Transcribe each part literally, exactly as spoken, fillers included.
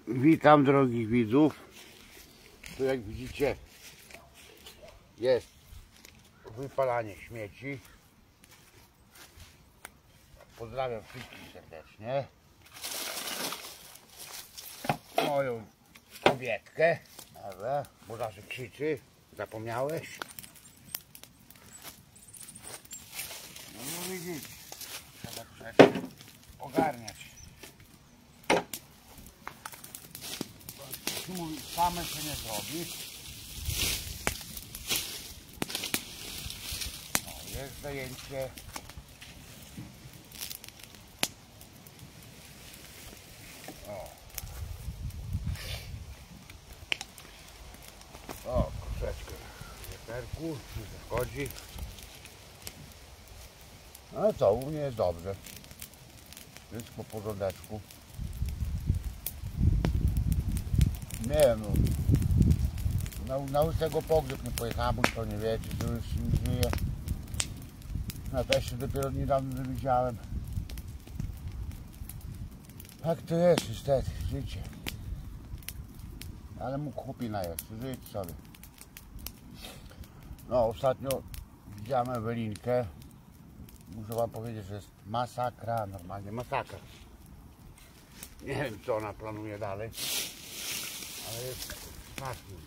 Witam drogich widzów. Tu jak widzicie jest wypalanie śmieci. Pozdrawiam wszystkich serdecznie. Moją kobietkę, bo zawsze krzyczy. Zapomniałeś? No widzicie, trzeba troszeczkę ogarniać. Mówi, same się nie zrobi. No, jest zajęcie. O, o troszeczkę wieterku, nie zachodzi. No co, u mnie jest dobrze. Wszystko po porządeczku. Nie wiem, no, na, na łysego pogrzeb nie pojechałem, bo to nie wiecie, że już nie żyje. No też się dopiero niedawno dowiedziałem. Tak to jest niestety, życie. Ale mógł chłopina jest, żyć sobie. No ostatnio widziałem Ewelinkę. Muszę wam powiedzieć, że jest masakra, normalnie masakra. Nie wiem co ona planuje dalej. Ale jest strasznie.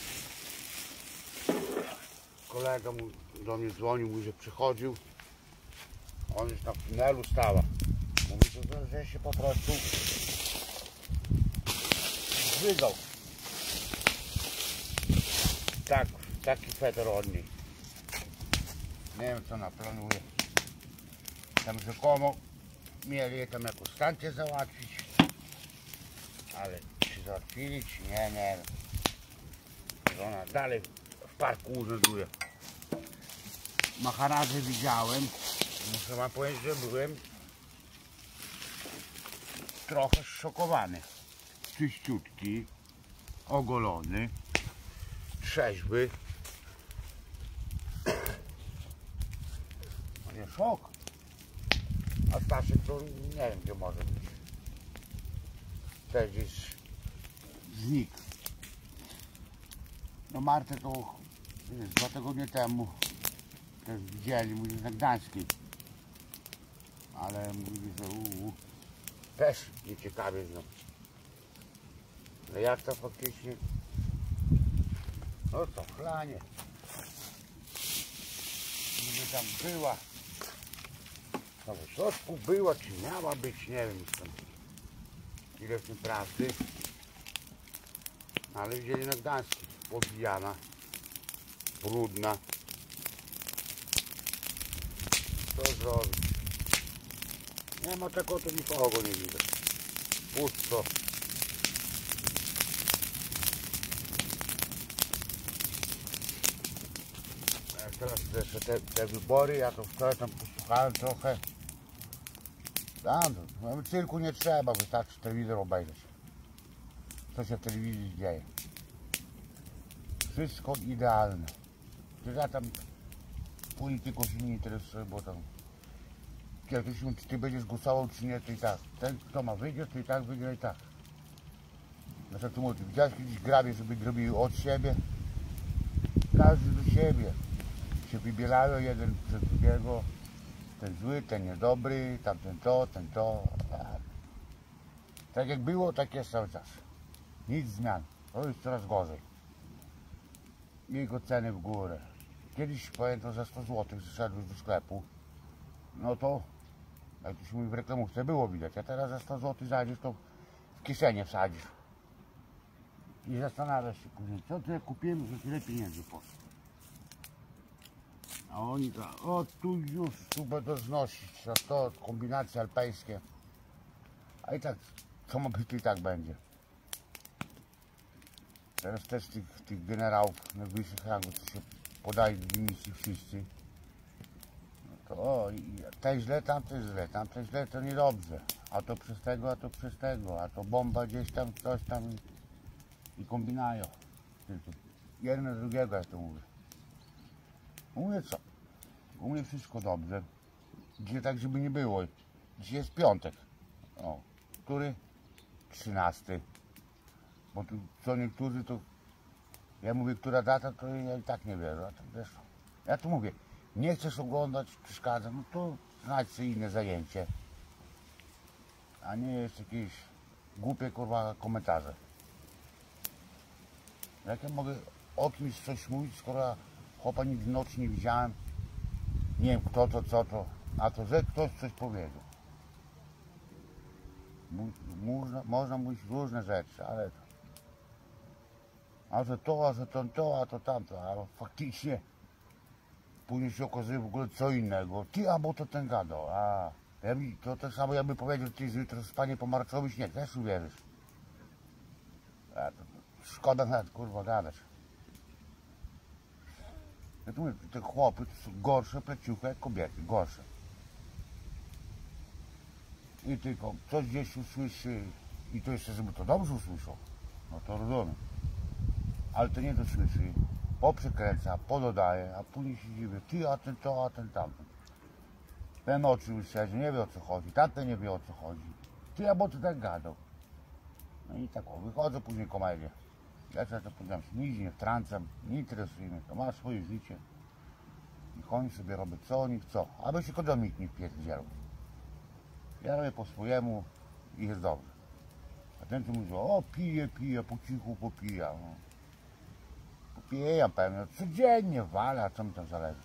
Kolega mu do mnie dzwonił, mówi, że przychodził. On już tam w tunelu stała. Mówi, że, że się po prostu zżygał. Tak, taki fetor od niej. Nie wiem co ona planuje. Tam rzekomo mieli tam jakąś stację załatwić. Ale czy załatwili, czy nie, nie wiem. Ona dalej w parku urzęduje. Maharadżę widziałem. Muszę wam powiedzieć, że byłem trochę szokowany. Czyściutki, ogolony, trzeźwy. No nie szok. A Staszek to nie wiem gdzie może być. Też gdzieś znikł. No Martę to jest, dwa tygodnie temu też widzieli, mówi, że na Gdańskiej. Ale mówi, że uu, też nieciekawie z nią. No jak to faktycznie? No co, chlanie. Gdyby tam była, na Wysocku była, czy miała być, nie wiem już tam. Ile w tym prawdy, ale wzięli na Gdański, pobijana, brudna. Co zrobić? Nie ma tego, to nikogo nie widać. Pusto. Jak teraz jeszcze te, te wybory, ja to wczoraj tam posłuchałem trochę. Tam, no, cyrku nie trzeba, wystarczy telewizor obejrzeć. Co się w telewizji dzieje. Wszystko idealne. Czy ja tam polityką się nie interesuje, bo tam jak to się, czy ty będziesz głosował, czy nie, to i tak. Ten, kto ma wyjdzie, to i tak wygra i tak. Znaczy, tu mówię, widziałeś kiedyś grabie, żeby grobili od siebie? Każdy do siebie. Się wybielają jeden przez drugiego. Ten zły, ten niedobry, tamten to, ten to. Tak jak było, tak jest cały czas. Nic zmian. To jest coraz gorzej. Jego ceny w górę. Kiedyś pamiętam za sto złotych zszedłeś do sklepu. No to, jak to się mówi w reklamówce, było widać. A teraz za sto złotych zajdziesz, to w kieszenie wsadzisz. I zastanawiasz się, później, co to ja kupiłem, że tyle pieniędzy poszło. A oni to, o tu już, tu będą znosić, a to kombinacje alpejskie. A i tak, co ma być, to i tak będzie. Teraz też tych, tych generałów najwyższych rangów, co się podaje do dymisji wszyscy. No to o, i te źle, tamte źle, tamte źle, to niedobrze. A to przez tego, a to przez tego, a to bomba gdzieś tam, coś tam. I kombinają. Jedno drugiego, jak to mówię. U mnie co? U mnie wszystko dobrze. Dzisiaj tak, żeby nie było. Dzisiaj jest piątek. O, który? trzynasty. Bo tu co niektórzy to, ja mówię, która data, to ja i tak nie wierzę. A to wiesz, ja tu mówię, nie chcesz oglądać, przeszkadza, no to znajdź sobie inne zajęcie. A nie jest jakieś głupie kurwa komentarze. Jak ja mogę o kimś coś mówić, skoro chłopa nigdy w nocy nie widziałem, nie wiem kto to, co to, a to, że ktoś coś powiedział. Można, można mówić różne rzeczy, ale a że to, a że to, to, a to tamto, a faktycznie później się okazuje w ogóle co innego. Ty, albo to ten gadał, a ja mi, to tak samo jakby powiedział, ty jutro spanie po marcowy śnieg, też uwierzysz. A, to, szkoda nawet kurwa gadać. Ja tu mówię, te chłopy to są gorsze pleciuchy jak kobiety, gorsze. I tylko coś gdzieś usłyszy i to jeszcze, żeby to dobrze usłyszał, no to rozumiem. Ale to nie dosłyszy, poprzekręca, pododaje, a później się dziwi, ty, a ten to, a ten tamten. Ten oczy wyszedł, nie wie o co chodzi, tamten nie wie o co chodzi. Ty, a bo ty tak gadał. No i tak o, wychodzę później komedię. Ja sobie to powiedziałem, nic nie wtrącam, nie interesuje mnie, to ma swoje życie. Niech oni sobie robią co oni chcą, aby się kodom nikt nie wpierdzielał. Ja robię po swojemu i jest dobrze. A ten tu mówi, o pije, pije, po cichu popija. No. Popijam pewnie, codziennie wala, a co mi tam zależy.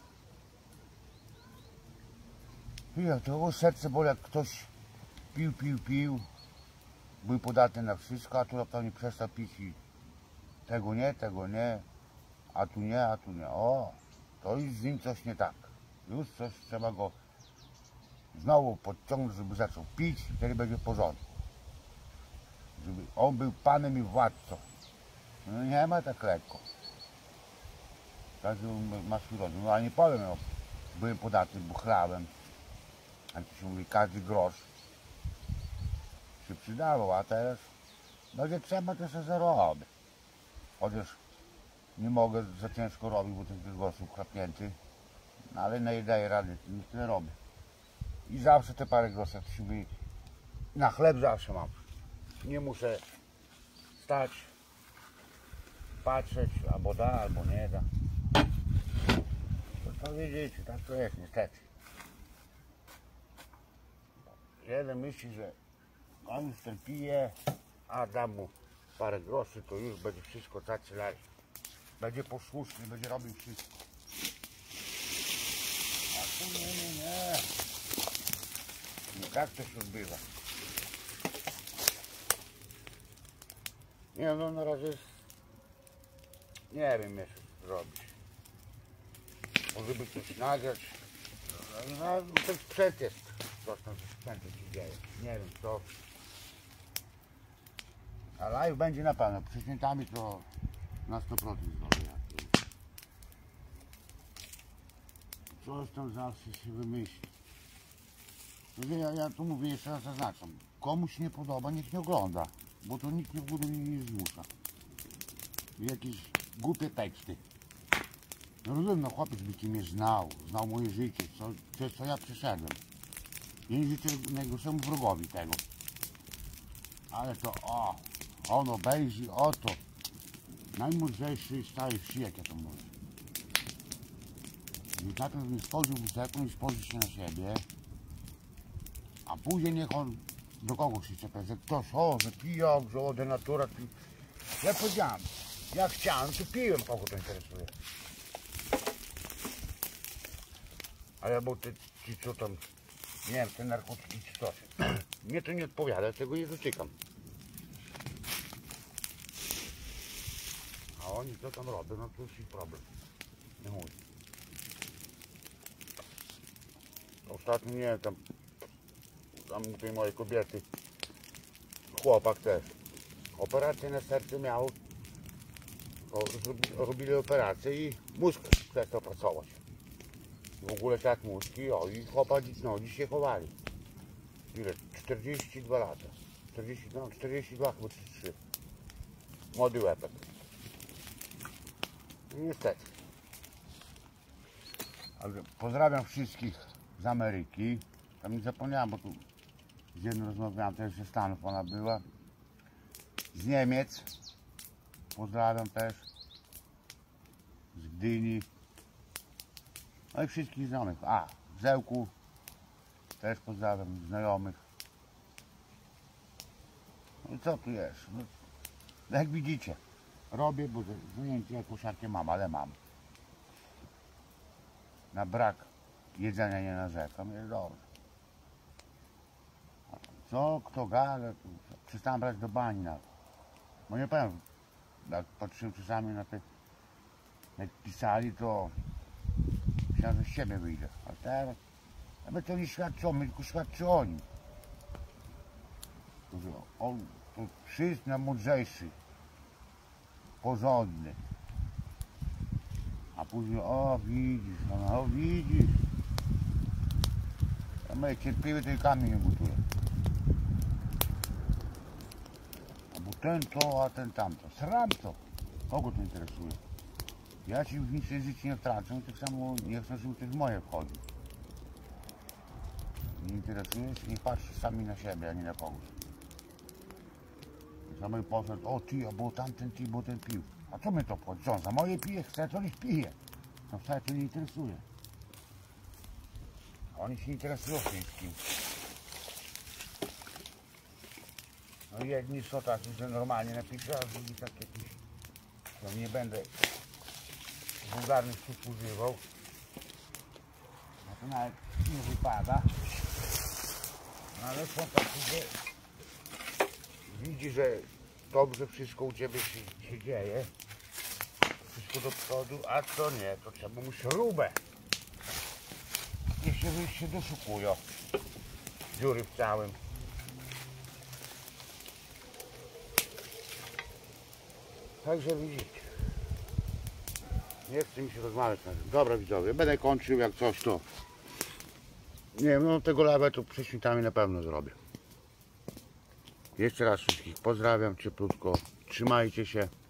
Pija, to serce boli, jak ktoś pił, pił, pił, był podatny na wszystko, a tu pewnie przestał pić i tego nie, tego nie, a tu nie, a tu nie. O, to już z nim coś nie tak. Już coś trzeba go znowu podciągnąć, żeby zaczął pić, wtedy będzie w porządku. Żeby on był panem i władcą. No nie ma tak lekko. Każdy ma swój rodzaj. No ale nie powiem, no, byłem podatny, buchlałem. Jak to się mówi, każdy grosz się przydawał, a teraz będzie trzeba, to się zarobię. Chociaż nie mogę za ciężko robić, bo tych groszów chrapnięty. No ale nie daję rady, nic tyle robię. I zawsze te parę groszy, jak to się mówi, na chleb zawsze mam. Nie muszę stać, patrzeć, albo da, albo nie da. To, to widzicie, tak to jest niestety. Jeden myśli, że on już ten pije, a dam mu parę groszy, to już będzie wszystko tacy lać. Będzie posłuszny, będzie robił wszystko. A tu nie, nie, nie. No tak to się odbywa. Nie no, na razie nie wiem jeszcze co zrobić. Może by coś nagrać. No, ten sprzęt jest. Coś tam ze sprzętem się dzieje. Nie wiem co. A live będzie na pewno. Przed świętami to na sto procent zrobię. Coś tam zawsze się wymyśli. Ja, ja tu mówię, jeszcze raz zaznaczam. Komuś nie podoba, niech nie ogląda. Bo to nikt nie bude nie zmusza. Jakieś głupie teksty. No rozumiem, no chłopiec by cię mnie znał, znał moje życie, co, przez co ja przeszedłem. Ja nie życzę najgorszemu wrogowi tego. Ale to o, on obejrzy, oto. Najmądrzejszy z całej wsi, jak ja to mówię. I na tym nie spojrzył w sekund i spojrzy się na siebie. A później niech on do kogoś się czepia, że ktoś, o, że pijał, że o, denatura pi... Ja powiedziałem, jak chciałem, to piłem, kogo to interesuje. Ale bo ty, ci co tam, nie wiem, te narkotyki czy coś. Mnie to nie odpowiada, tego nie dotykam. A oni co tam robią, no to już ich problem. Nie mówię. Ostatnio nie wiem, tam, tam u tej mojej kobiety, chłopak też, operację na serce miał, o, robili operację i mózg przestał pracować. W ogóle tak mózgi, o i chłopak, no dziś się chowali. Ile? czterdzieści dwa lata. czterdzieści, no czterdzieści dwa chyba trzydzieści trzy. Młody łepek. I niestety. Ale pozdrawiam wszystkich z Ameryki. Tam nie zapomniałem, bo tu z jednym rozmawiałem, też ze Stanów ona była. Z Niemiec, pozdrawiam też. Z Gdyni. No i wszystkich znajomych. A, z Zełku też pozdrawiam, znajomych. No i co tu jest? No, jak widzicie, robię, bo zwinięcie jak kosiarkę mam, ale mam. Na brak jedzenia nie narzekam, jest dobrze. Co, kto gada, przestałem brać do bani nawet. Bo nie powiem, jak patrzyłem czasami na te, jak pisali, to myślałem, że z siebie wyjdzie. A teraz, nawet to nie świadczy o mnie, tylko świadczy o nim. On to wszyscy najmądrzejszy, porządny. A później, o widzisz, no, o widzisz. A my cierpliwy ten kamień nie gotuje. Bo ten to, a ten tamto. Sram to. Kogo to interesuje? Ja ci w nic życie nie wtracę, tak samo nie chcę, żeby też moje wchodzi. Nie interesuje się, nie patrzcie sami na siebie, a nie na kogoś. Za mój poszedł, o ty, bo tamten ty, bo ten pił. A co mnie to wchodzi? Co on za moje pije? Chce, to niech pije. To wcale to nie interesuje. Oni się interesują wszystkim. No jedni są tacy, że normalnie napiszę, a drugi tak jakiś. No nie będę wulgarnych słów używał. No to nawet nie wypada. No ale są tacy, że widzi, że dobrze wszystko u ciebie się, się dzieje. Wszystko do przodu, a co nie, to trzeba mu śrubę. Niech się wyjście doszukują. Dziury w całym. Także widzicie. Nie chce mi się rozmawiać. Dobra widzowie, będę kończył, jak coś to. Nie wiem, no tego lawę to przed świętami na pewno zrobię. Jeszcze raz wszystkich pozdrawiam cieplutko. Trzymajcie się.